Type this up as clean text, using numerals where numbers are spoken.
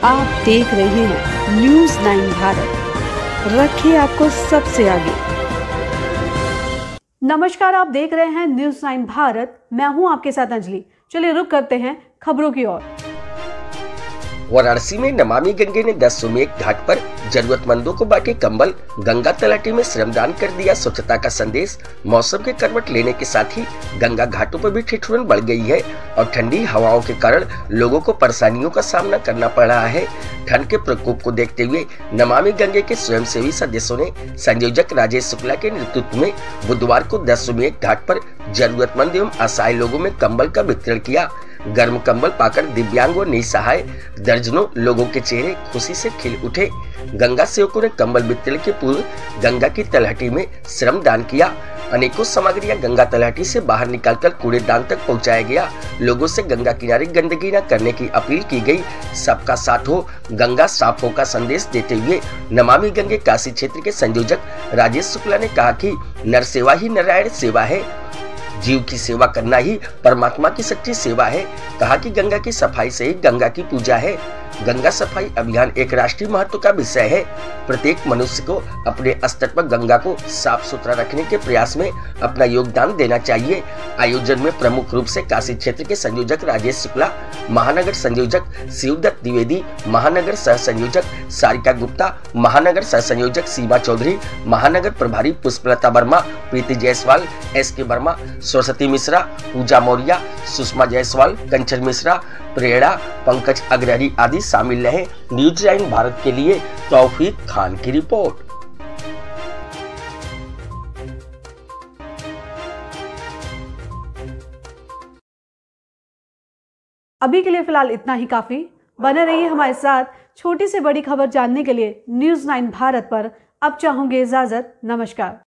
आप देख रहे हैं न्यूज़ 9 भारत, रखिए आपको सबसे आगे। नमस्कार, आप देख रहे हैं न्यूज़ 9 भारत। मैं हूं आपके साथ अंजलि। चलिए रुक करते हैं खबरों की ओर। वाराणसी में नमामि गंगे ने 10 सुमेघ घाट पर जरूरतमंदों को बांटे कंबल, गंगा तलाटी में श्रमदान कर दिया स्वच्छता का संदेश। मौसम के करवट लेने के साथ ही गंगा घाटों पर भी ठिठुरन बढ़ गई है और ठंडी हवाओं के कारण लोगों को परेशानियों का सामना करना पड़ रहा है। ठंड के प्रकोप को देखते हुए नमामि गंगे के स्वयंसेवी सदस्यों ने संयोजक राजेश शुक्ला के नेतृत्व में बुधवार को 10 सुमेघ घाट पर जरूरतमंद एवं असहाय लोगों में कंबल का वितरण किया। गर्म कंबल पाकर दिव्यांग व निसहाय दर्जनों लोगों के चेहरे खुशी से खिल उठे। गंगा सेवकों ने कंबल वितरण के पूर्व गंगा की तलहटी में श्रमदान किया। अनेकों सामग्रियां गंगा तलहटी से बाहर निकालकर कूड़ेदान तक पहुंचाया गया। लोगों से गंगा किनारे गंदगी न करने की अपील की गई। सबका साथ हो, गंगा साफ हो का संदेश देते हुए नमामि गंगे काशी क्षेत्र के संयोजक राजेश शुक्ला ने कहा कि नर सेवा ही नारायण सेवा है, जीव की सेवा करना ही परमात्मा की सच्ची सेवा है। कहा कि गंगा की सफाई से ही गंगा की पूजा है। गंगा सफाई अभियान एक राष्ट्रीय महत्व का विषय है। प्रत्येक मनुष्य को अपने स्तर पर गंगा को साफ सुथरा रखने के प्रयास में अपना योगदान देना चाहिए। आयोजन में प्रमुख रूप से काशी क्षेत्र के संयोजक राजेश शुक्ला, महानगर संयोजक शिवदत्त द्विवेदी, महानगर सह संयोजक सारिका गुप्ता, महानगर सह संयोजक सीमा चौधरी, महानगर प्रभारी पुष्पलता वर्मा, प्रीति जायसवाल, SK वर्मा, सरस्वती मिश्रा, पूजा मौर्य, सुषमा जायसवाल, कंचन मिश्रा, प्रेरणा, पंकज अग्रहरी आदि शामिल रहे। न्यूज़ 9 भारत के लिए तौफीक खान की रिपोर्ट। अभी के लिए फिलहाल इतना ही काफी। बने रहिए हमारे साथ। छोटी से बड़ी खबर जानने के लिए न्यूज़ 9 भारत पर अब चाहूंगी इजाजत। नमस्कार।